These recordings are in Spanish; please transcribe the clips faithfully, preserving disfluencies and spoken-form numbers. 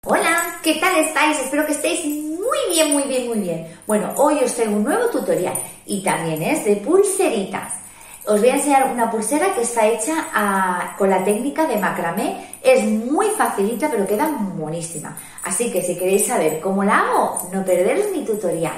Hola, ¿qué tal estáis? Espero que estéis muy bien, muy bien, muy bien. Bueno, hoy os traigo un nuevo tutorial y también es de pulseritas. Os voy a enseñar una pulsera que está hecha a, con la técnica de macramé. Es muy facilita, pero queda monísima. Así que si queréis saber cómo la hago, no perderos mi tutorial.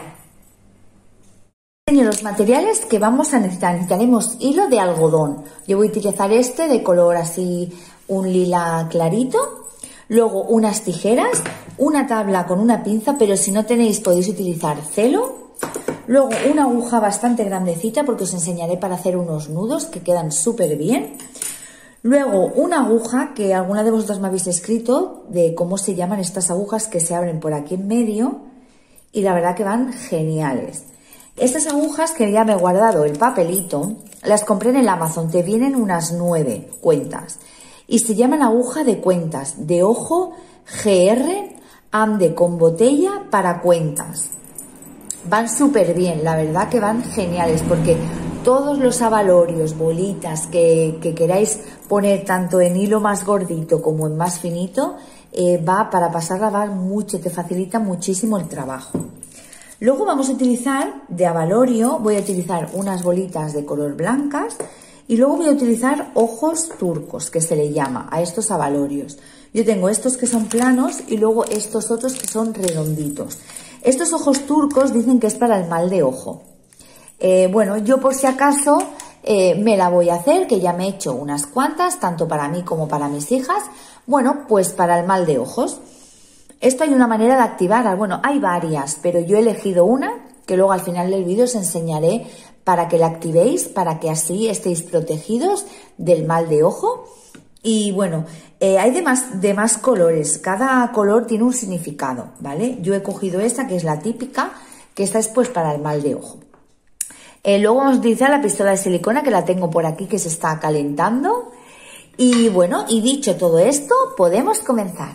Los materiales que vamos a necesitar. Necesitaremos hilo de algodón. Yo voy a utilizar este de color así, un lila clarito. Luego unas tijeras, una tabla con una pinza, pero si no tenéis podéis utilizar celo. Luego una aguja bastante grandecita porque os enseñaré para hacer unos nudos que quedan súper bien. Luego una aguja que alguna de vosotros me habéis escrito de cómo se llaman estas agujas que se abren por aquí en medio y la verdad que van geniales. Estas agujas que ya me he guardado el papelito, las compré en el Amazon, te vienen unas nueve cuentas. Y se llaman aguja de cuentas, de ojo G R, ande con botella para cuentas. Van súper bien, la verdad que van geniales, porque todos los abalorios, bolitas que, que queráis poner tanto en hilo más gordito como en más finito, eh, va para pasarla va mucho, te facilita muchísimo el trabajo. Luego vamos a utilizar de abalorio, voy a utilizar unas bolitas de color blancas. Y luego voy a utilizar ojos turcos, que se le llama a estos abalorios. Yo tengo estos que son planos y luego estos otros que son redonditos. Estos ojos turcos dicen que es para el mal de ojo. Eh, bueno, yo por si acaso eh, me la voy a hacer, que ya me he hecho unas cuantas, tanto para mí como para mis hijas. Bueno, pues para el mal de ojos. Esto hay una manera de activar, bueno, hay varias, pero yo he elegido una, que luego al final del vídeo os enseñaré para que la activéis, para que así estéis protegidos del mal de ojo. Y bueno, eh, hay de más, de más colores, cada color tiene un significado, ¿vale? Yo he cogido esta, que es la típica, que esta es pues para el mal de ojo. Eh, luego vamos a utilizar la pistola de silicona, que la tengo por aquí, que se está calentando. Y bueno, y dicho todo esto, podemos comenzar.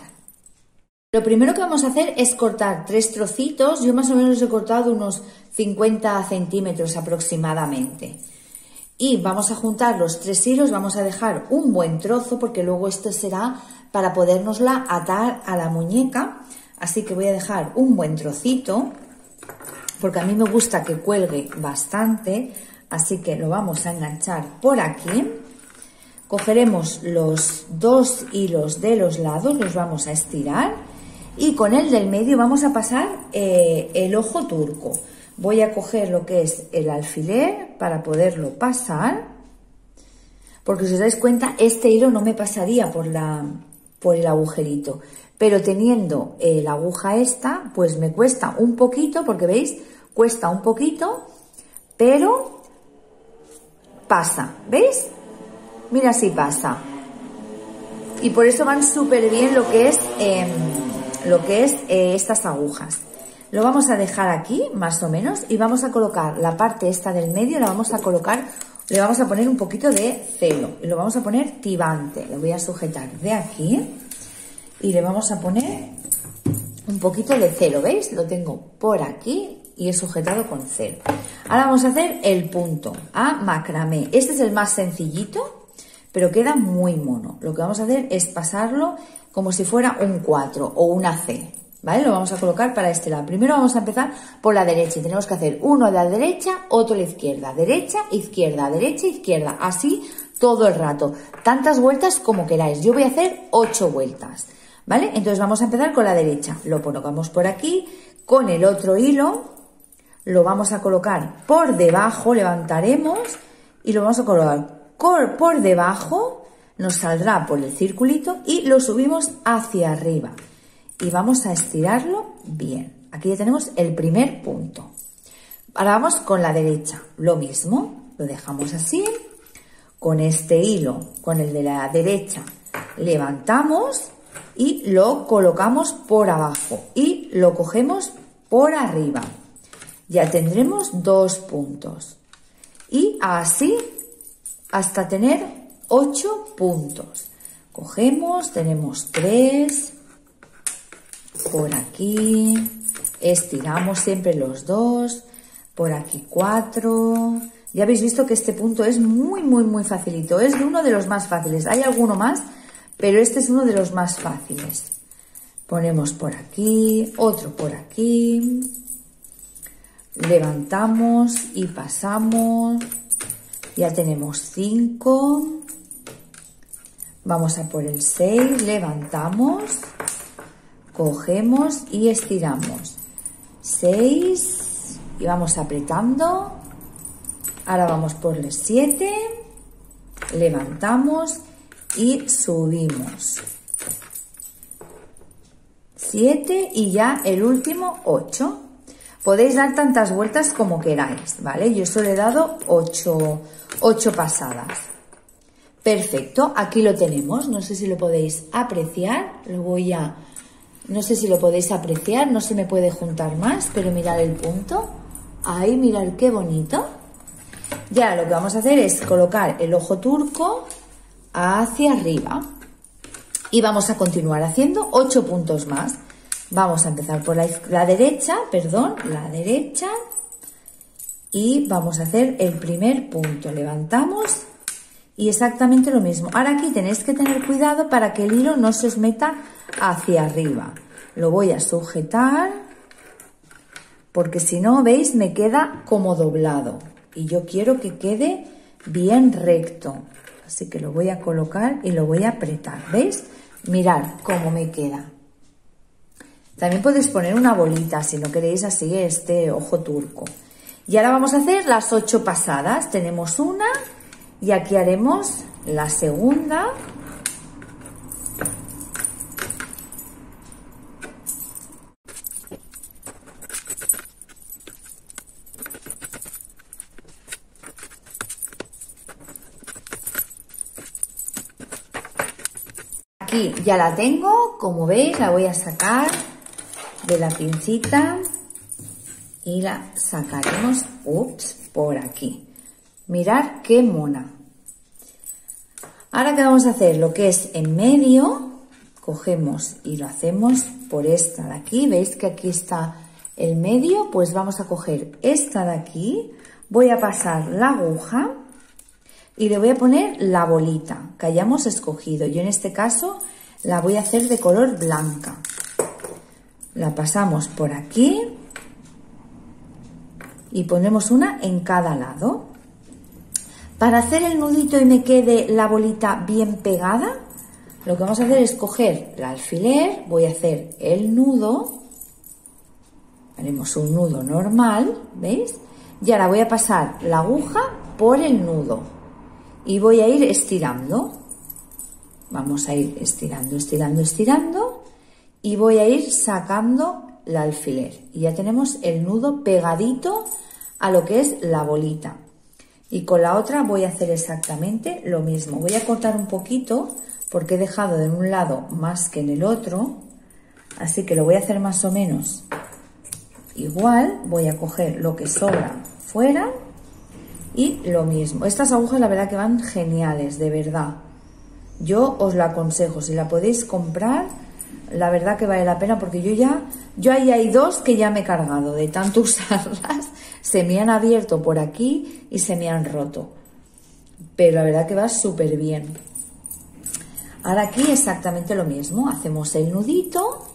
Lo primero que vamos a hacer es cortar tres trocitos. Yo más o menos he cortado unos cincuenta centímetros aproximadamente. Y vamos a juntar los tres hilos, vamos a dejar un buen trozo porque luego esto será para podérnosla atar a la muñeca. Así que voy a dejar un buen trocito porque a mí me gusta que cuelgue bastante. Así que lo vamos a enganchar por aquí. Cogeremos los dos hilos de los lados, los vamos a estirar. Y con el del medio vamos a pasar eh, el ojo turco. Voy a coger lo que es el alfiler para poderlo pasar. Porque si os dais cuenta, este hilo no me pasaría por, la, por el agujerito. Pero teniendo eh, la aguja esta, pues me cuesta un poquito, porque veis, cuesta un poquito, pero pasa, ¿veis? Mira si pasa. Y por eso van súper bien lo que es... Eh, lo que es eh, estas agujas. Lo vamos a dejar aquí más o menos y vamos a colocar la parte esta del medio, la vamos a colocar, le vamos a poner un poquito de celo y lo vamos a poner tibante. Lo voy a sujetar de aquí y le vamos a poner un poquito de celo, ¿veis? Lo tengo por aquí y he sujetado con celo. Ahora vamos a hacer el punto a macramé. Este es el más sencillito, pero queda muy mono. Lo que vamos a hacer es pasarlo como si fuera un cuatro o una C, ¿vale? Lo vamos a colocar para este lado. Primero vamos a empezar por la derecha y tenemos que hacer uno a la derecha, otro a la izquierda, derecha, izquierda, derecha, izquierda, así todo el rato, tantas vueltas como queráis. Yo voy a hacer ocho vueltas, ¿vale? Entonces vamos a empezar con la derecha, lo colocamos por aquí, con el otro hilo lo vamos a colocar por debajo, levantaremos y lo vamos a colocar por debajo. Nos saldrá por el circulito y lo subimos hacia arriba y vamos a estirarlo bien. Aquí ya tenemos el primer punto. Ahora vamos con la derecha, lo mismo, lo dejamos así, con este hilo, con el de la derecha, levantamos y lo colocamos por abajo y lo cogemos por arriba. Ya tendremos dos puntos y así hasta tener ocho puntos. Cogemos, tenemos tres por aquí, estiramos siempre los dos, por aquí cuatro. Ya habéis visto que este punto es muy muy muy facilito, es uno de los más fáciles. Hay alguno más, pero este es uno de los más fáciles. Ponemos por aquí, otro por aquí, levantamos y pasamos, ya tenemos cinco, vamos a por el seis, levantamos, cogemos y estiramos, seis y vamos apretando, ahora vamos por el siete, levantamos y subimos, siete y ya el último ocho. Podéis dar tantas vueltas como queráis, ¿vale? Yo solo he dado ocho, ocho pasadas. Perfecto, aquí lo tenemos. No sé si lo podéis apreciar. Lo voy a... No sé si lo podéis apreciar. No se me puede juntar más, pero mirad el punto. Ahí, mirad qué bonito. Ya lo que vamos a hacer es colocar el ojo turco hacia arriba. Y vamos a continuar haciendo ocho puntos más. Vamos a empezar por la, la derecha, perdón, la derecha. Y vamos a hacer el primer punto. Levantamos y exactamente lo mismo. Ahora aquí tenéis que tener cuidado para que el hilo no se os meta hacia arriba. Lo voy a sujetar porque si no, veis, me queda como doblado. Y yo quiero que quede bien recto. Así que lo voy a colocar y lo voy a apretar. ¿Veis? Mirad cómo me queda. También podéis poner una bolita si no queréis así este ojo turco. Y ahora vamos a hacer las ocho pasadas. Tenemos una y aquí haremos la segunda. Aquí ya la tengo, como veis, la voy a sacar de la pincita y la sacaremos, ups, por aquí. Mirad qué mona. Ahora que vamos a hacer lo que es en medio, cogemos y lo hacemos por esta de aquí. ¿Veis que aquí está el medio? Pues vamos a coger esta de aquí, voy a pasar la aguja y le voy a poner la bolita que hayamos escogido. Yo en este caso la voy a hacer de color blanca. La pasamos por aquí y ponemos una en cada lado. Para hacer el nudito y me quede la bolita bien pegada, lo que vamos a hacer es coger el alfiler, voy a hacer el nudo, haremos un nudo normal, ¿veis? Y ahora voy a pasar la aguja por el nudo y voy a ir estirando. Vamos a ir estirando, estirando, estirando y voy a ir sacando el alfiler. Y ya tenemos el nudo pegadito a lo que es la bolita. Y con la otra voy a hacer exactamente lo mismo. Voy a cortar un poquito porque he dejado de un lado más que en el otro. Así que lo voy a hacer más o menos igual. Voy a coger lo que sobra fuera y lo mismo. Estas agujas la verdad que van geniales, de verdad. Yo os la aconsejo, si la podéis comprar, la verdad que vale la pena porque yo ya, yo ahí hay dos que ya me he cargado de tanto usarlas, se me han abierto por aquí y se me han roto, pero la verdad que va súper bien. Ahora aquí exactamente lo mismo, hacemos el nudito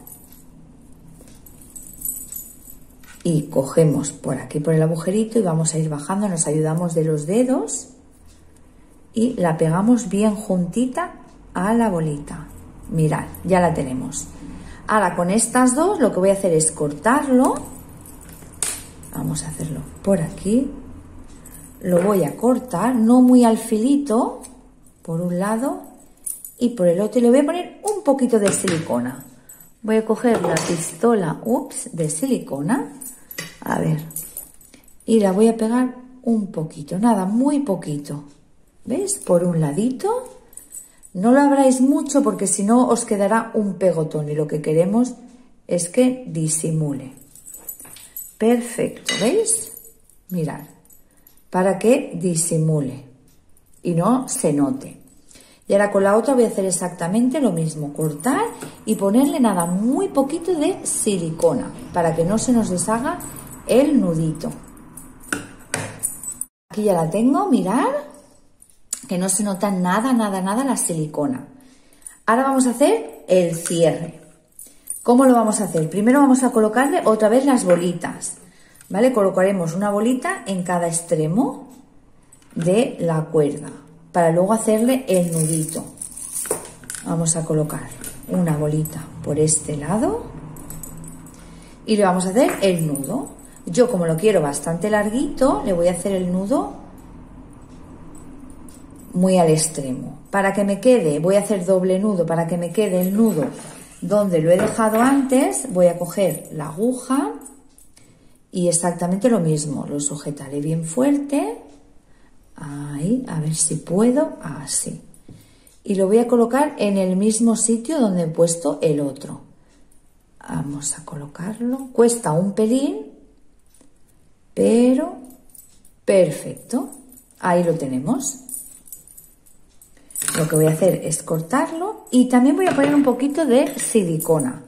y cogemos por aquí por el agujerito y vamos a ir bajando, nos ayudamos de los dedos y la pegamos bien juntita a la bolita. Mirad, ya la tenemos. Ahora con estas dos lo que voy a hacer es cortarlo. Vamos a hacerlo por aquí. Lo voy a cortar, no muy al filito, por un lado y por el otro. Y le voy a poner un poquito de silicona. Voy a coger la pistola, ups, de silicona. A ver. Y la voy a pegar un poquito, nada, muy poquito. ¿Veis? Por un ladito. No lo abráis mucho porque si no os quedará un pegotón y lo que queremos es que disimule. Perfecto, ¿veis? Mirad, para que disimule y no se note. Y ahora con la otra voy a hacer exactamente lo mismo, cortar y ponerle nada, muy poquito de silicona para que no se nos deshaga el nudito. Aquí ya la tengo, mirad, que no se nota nada, nada, nada la silicona. Ahora vamos a hacer el cierre. ¿Cómo lo vamos a hacer? Primero vamos a colocarle otra vez las bolitas, ¿vale? Colocaremos una bolita en cada extremo de la cuerda para luego hacerle el nudito. Vamos a colocar una bolita por este lado y le vamos a hacer el nudo. Yo, como lo quiero bastante larguito, le voy a hacer el nudo muy al extremo. Para que me quede, voy a hacer doble nudo, para que me quede el nudo donde lo he dejado antes, voy a coger la aguja y exactamente lo mismo, lo sujetaré bien fuerte, ahí, a ver si puedo, así. Y lo voy a colocar en el mismo sitio donde he puesto el otro. Vamos a colocarlo, cuesta un pelín, pero perfecto, ahí lo tenemos. Lo que voy a hacer es cortarlo y también voy a poner un poquito de silicona.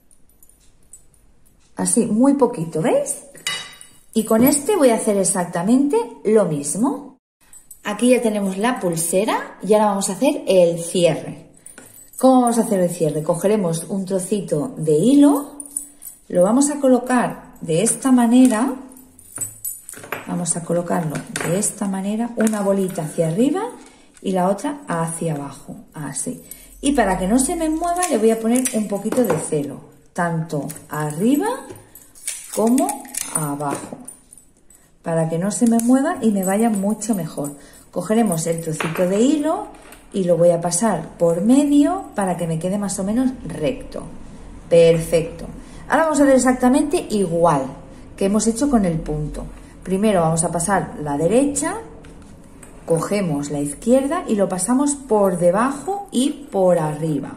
Así, muy poquito, ¿veis? Y con este voy a hacer exactamente lo mismo. Aquí ya tenemos la pulsera y ahora vamos a hacer el cierre. ¿Cómo vamos a hacer el cierre? Cogeremos un trocito de hilo, lo vamos a colocar de esta manera. Vamos a colocarlo de esta manera, una bolita hacia arriba y la otra hacia abajo, así. Y para que no se me mueva le voy a poner un poquito de celo, tanto arriba como abajo, para que no se me mueva y me vaya mucho mejor. Cogeremos el trocito de hilo y lo voy a pasar por medio para que me quede más o menos recto. Perfecto. Ahora vamos a hacer exactamente igual que hemos hecho con el punto. Primero vamos a pasar la derecha, cogemos la izquierda y lo pasamos por debajo y por arriba.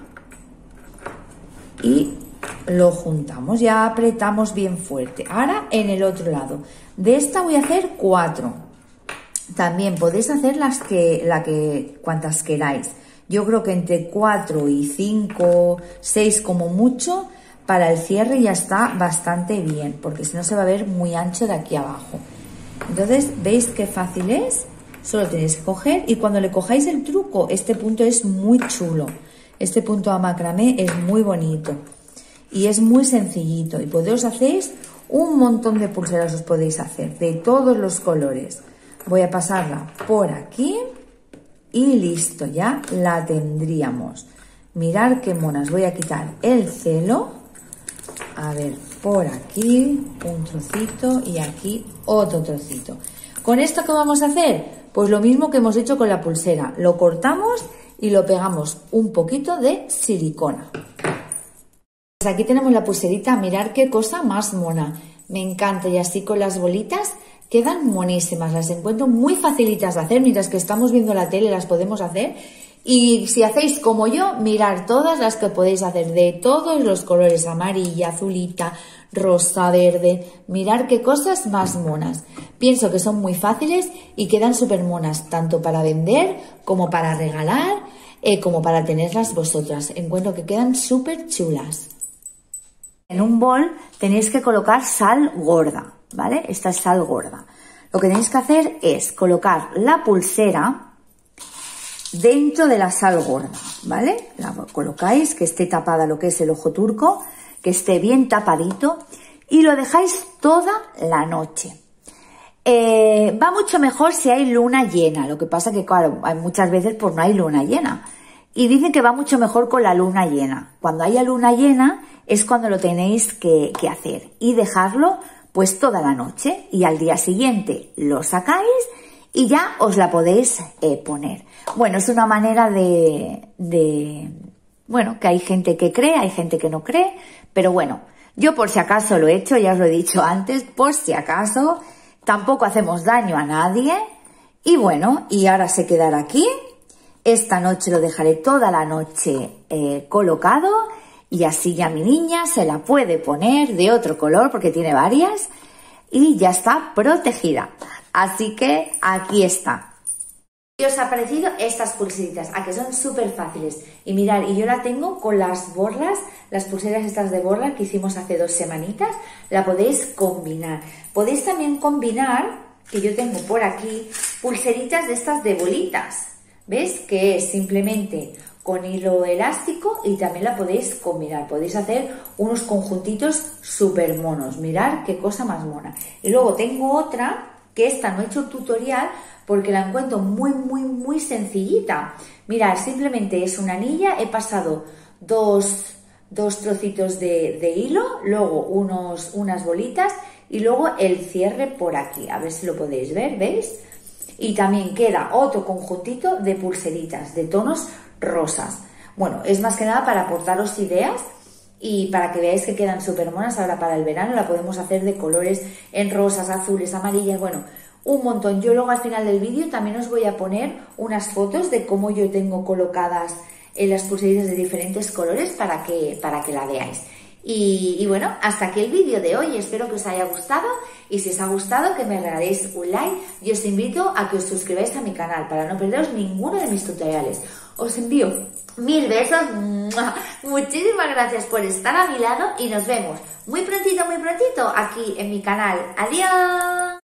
Y lo juntamos, ya apretamos bien fuerte. Ahora en el otro lado. De esta voy a hacer cuatro. También podéis hacer las que, la que, cuantas queráis. Yo creo que entre cuatro y cinco, seis como mucho, para el cierre ya está bastante bien, porque si no se va a ver muy ancho de aquí abajo. Entonces, ¿veis qué fácil es? Solo tenéis que coger y cuando le cojáis el truco, este punto es muy chulo. Este punto a macramé es muy bonito y es muy sencillito y podéis hacéis un montón de pulseras, os podéis hacer de todos los colores. Voy a pasarla por aquí y listo, ya la tendríamos. Mirad qué monas. Voy a quitar el celo. A ver, por aquí un trocito y aquí otro trocito. ¿Con esto qué vamos a hacer? Pues lo mismo que hemos hecho con la pulsera. Lo cortamos y lo pegamos un poquito de silicona. Pues aquí tenemos la pulserita. Mirad qué cosa más mona. Me encanta y así con las bolitas quedan monísimas. Las encuentro muy facilitas de hacer. Mientras que estamos viendo la tele las podemos hacer. Y si hacéis como yo, mirar todas las que podéis hacer de todos los colores, amarilla, azulita, rosa, verde. Mirar qué cosas más monas. Pienso que son muy fáciles y quedan súper monas, tanto para vender como para regalar, eh, como para tenerlas vosotras. Encuentro que quedan súper chulas. En un bol tenéis que colocar sal gorda, ¿vale? Esta es sal gorda. Lo que tenéis que hacer es colocar la pulsera dentro de la sal gorda, ¿vale? La colocáis, que esté tapada lo que es el ojo turco, que esté bien tapadito y lo dejáis toda la noche. Eh, va mucho mejor si hay luna llena, lo que pasa que claro, hay muchas veces pues no hay luna llena y dicen que va mucho mejor con la luna llena. Cuando haya luna llena es cuando lo tenéis que, que hacer y dejarlo pues toda la noche y al día siguiente lo sacáis y ya os la podéis eh, poner. Bueno, es una manera de, de, bueno, que hay gente que cree, hay gente que no cree, pero bueno, yo por si acaso lo he hecho, ya os lo he dicho antes, por si acaso, tampoco hacemos daño a nadie. Y bueno, y ahora se quedará aquí. Esta noche lo dejaré toda la noche eh, colocado y así ya mi niña se la puede poner de otro color porque tiene varias y ya está protegida. Así que aquí está. ¿Qué os ha parecido estas pulseritas? A que son súper fáciles. Y mirad, y yo la tengo con las borlas, las pulseras estas de borla que hicimos hace dos semanitas, la podéis combinar. Podéis también combinar, que yo tengo por aquí, pulseritas de estas de bolitas. ¿Ves? Que es simplemente con hilo elástico y también la podéis combinar. Podéis hacer unos conjuntitos súper monos. Mirad qué cosa más mona. Y luego tengo otra, que esta no he hecho tutorial porque la encuentro muy, muy, muy sencillita. Mirad, simplemente es una anilla. He pasado dos, dos trocitos de, de hilo, luego unos, unas bolitas y luego el cierre por aquí. A ver si lo podéis ver, ¿veis? Y también queda otro conjuntito de pulseritas de tonos rosas. Bueno, es más que nada para aportaros ideas y para que veáis que quedan súper monas. Ahora para el verano la podemos hacer de colores en rosas, azules, amarillas, bueno, un montón. Yo luego al final del vídeo también os voy a poner unas fotos de cómo yo tengo colocadas en las pulseritas de diferentes colores para que, para que la veáis. Y, y bueno, hasta aquí el vídeo de hoy. Espero que os haya gustado y si os ha gustado que me regaléis un like y os invito a que os suscribáis a mi canal para no perderos ninguno de mis tutoriales. Os envío mil besos, muchísimas gracias por estar a mi lado y nos vemos muy prontito, muy prontito aquí en mi canal. ¡Adiós!